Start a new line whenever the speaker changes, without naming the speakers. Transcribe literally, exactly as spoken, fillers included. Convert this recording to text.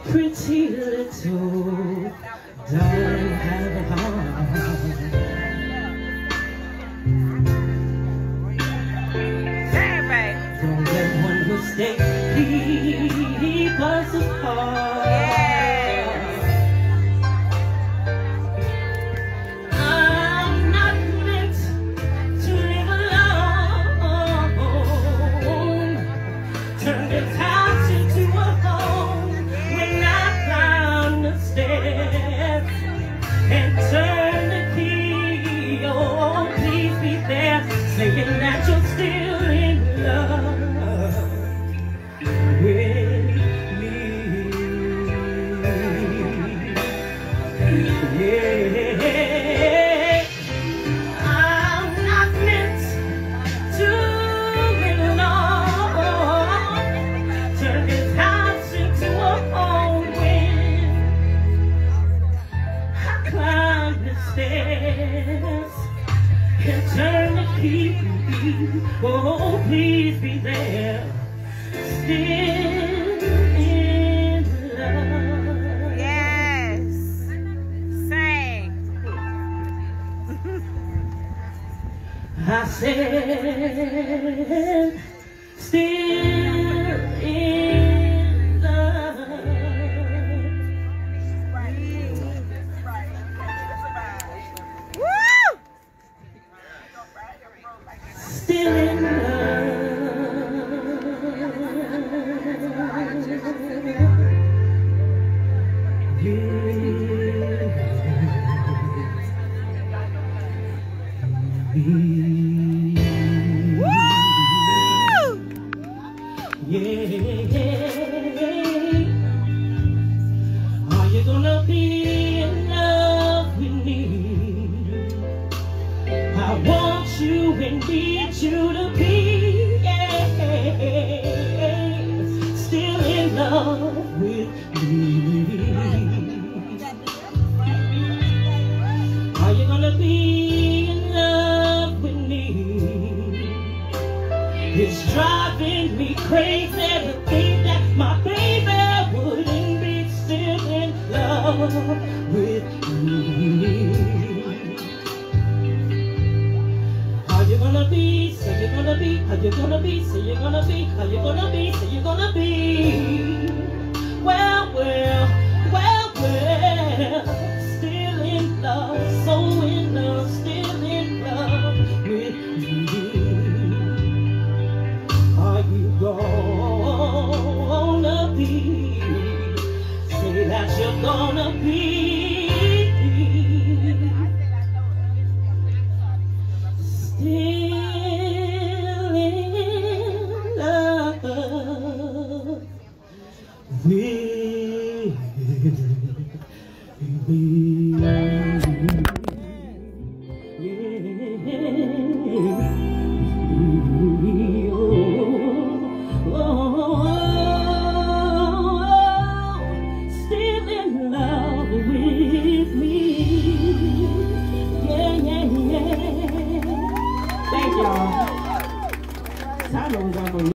pretty little darling have a heart. Don't let one mistake keep us apart. I'm not meant to live alone. Turn this house into a home when I climb the stairs and turn the key. Oh, please be there, saying that you're still in love with me. Yeah, I'm not meant to live alone. Turn this house into a home when I climb the stairs and turn the key. Oh, please be there, still in love.
Yes. Sing.
I said, still in love.
Woo!
Still in love. Yeah. Are you gonna be in love with me? I want you and need you to be, yeah, still in love with me. Are you gonna be in love with me? It's driving me crazy to think that my baby wouldn't be still in love with me. Are you gonna be, say you're gonna be, are you gonna be, say you're gonna be, are you gonna be, say you're gonna be? Well, well, well, well, still in love, so in love, still in love with me. Are you gonna be, say that you're gonna be still in love with me? Still in love with me. Yeah, yeah, yeah. Thank y'all. Time was on.